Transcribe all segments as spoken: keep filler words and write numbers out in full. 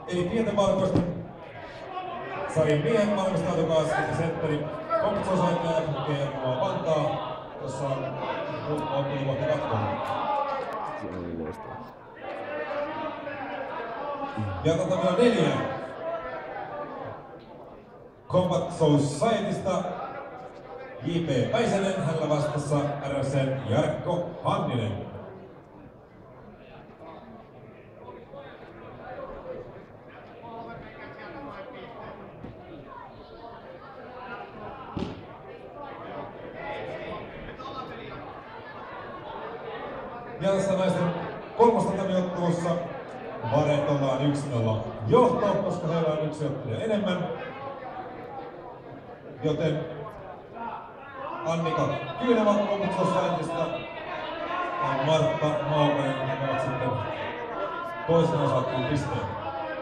Eli pienten valkoisten sarjan miehen valmistautukaa sitten sentteri kompetsosoittaja F G M Vantaa, jossa on otteluvuotta katkoon. Ja otetaan vielä neljä. Combat Societysta J P Päisänen, hänellä vastassa R S N Jarkko Hanninen. Ja tässä naisten kolmostatamiottelussa Varet ollaan yksi nolla johto, koska heillä on yksi ottelija enemmän. Joten Annika Kyynevä Combat Societysta ja Martta Maukanen ovat sitten toisen osattuun pisteen.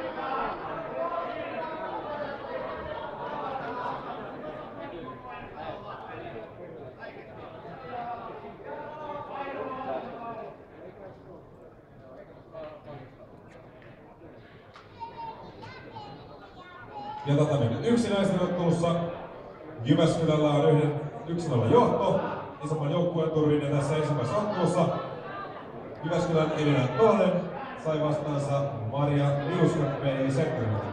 Ja tätä nyt yksinäisten ottelussa Jyväskylällä on yhden yksi nolla johto isomman joukkueen turviin, ja tässä ensimmäisessä ottelussa Jyväskylän Elina Tohlen sai vastaansa Maria Liuskan P I-sektorilta.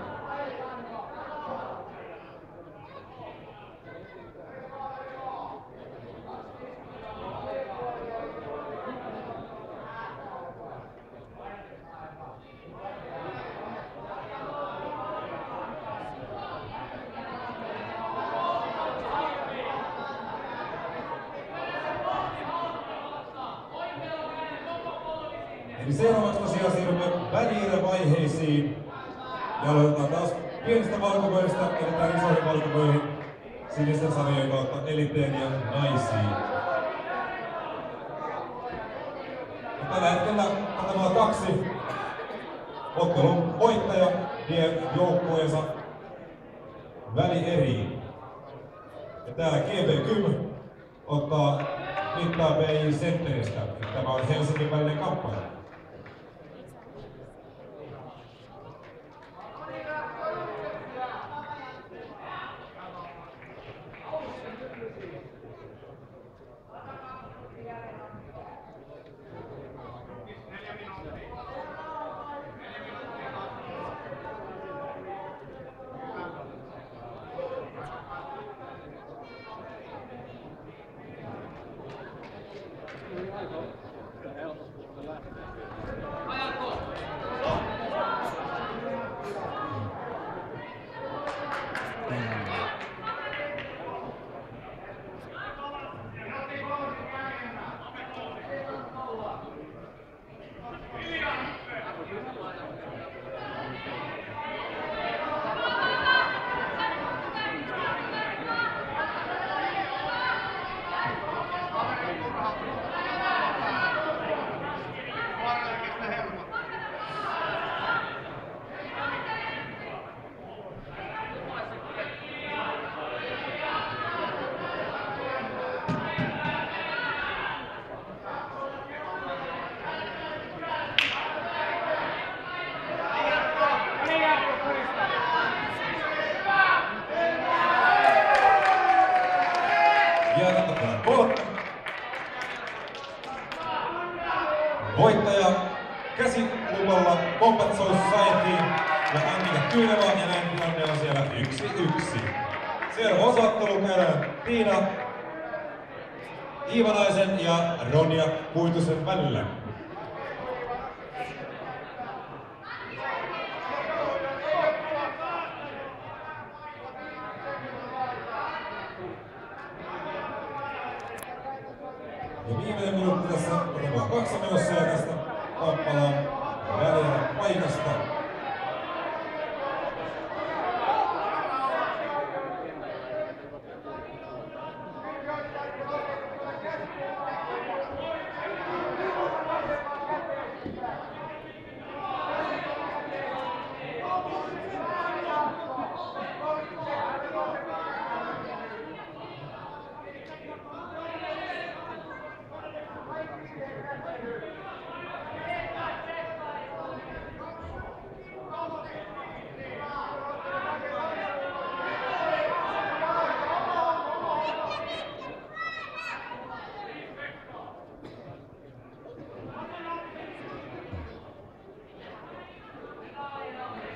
Eli seuraavaksi tosiaan siirrymme välierä-vaiheisiin. Ja aloitetaan taas pienistä valkovoista, edetään isoihin valkovoihin sinisten sarjojen kautta eliteen ja naisiin. Ja tällä hetkellä katsotaan kaksi. Ottelun voittaja vie joukkueensa välieriin. Ja täällä G B Kym ottaa mittaa P I-sentteristä. Tämä on Helsingin välinen kamppailu. Voittaja käsilupalla Combat Society ja Annika Kyynevä, ja näin tilanne on siellä yksi yksi. Seuraava osaottelu käydään Tiina Iivanaisen ja Ronja Kuitusen välillä. Ja viimeinen minuutti tässä otetaan kaksi menossa, ja tästä kamppaillaan välierä paikasta.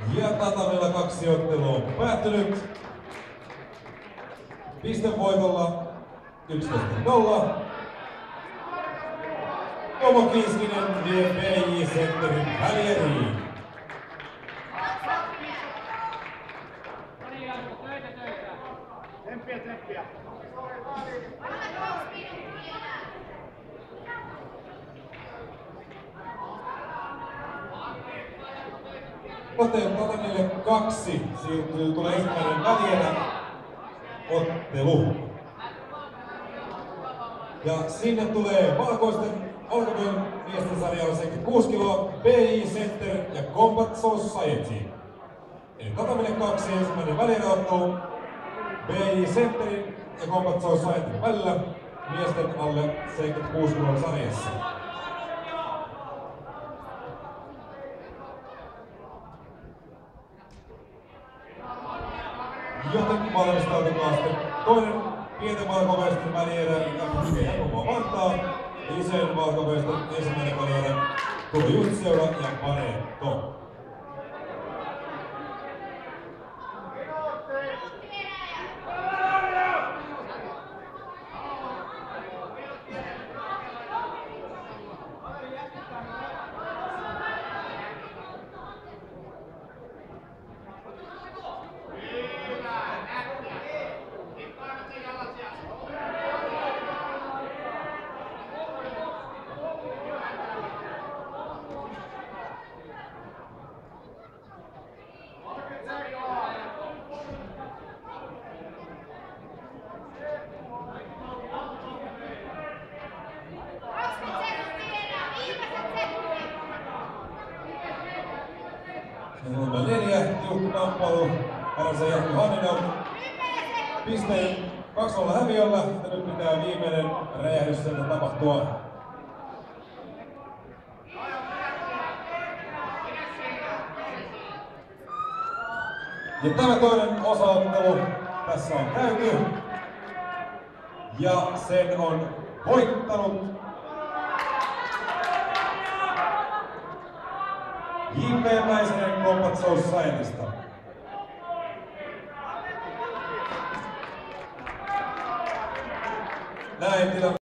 Ja tatamilla kaksi ottelu on päättynyt. Pistevoitolla yksitoista nolla. Tomo Kiiskinen vie B J Centerin välieriin. Tsemppiä, tsemppiä. Tatamille kaksi siirtyy, tulee ensimmäinen välierä ottelu. Ja sinne tulee valkoisten olkavyön miesten sarjalla seitsemänkymmentäkuusi kiloa B J Center ja Combat Society. Eli Tatamille kaksi ensimmäinen välieräottelu B J Centerin ja Combat Society välillä miesten alle seitsemänkymmentäkuusi kilon sarjassa. Joten valmistautukaa sitten toinen pienten valkoväestön välierä, ja koko Vantaa. Isojen valkoväestön ensimmäinen välierä, Turun Jutseura ja Pareto. Numero neljä, tiukka kamppailu, Härensä Jarkko Hanninen pisteen kaksi nolla häviöllä, ja nyt pitää viimeinen räjähdys sieltä tapahtua. Ja tämä toinen osaottelu tässä on käyty, ja sen on voittanut J P Mäisänen Combat Societysta. Näin tilanne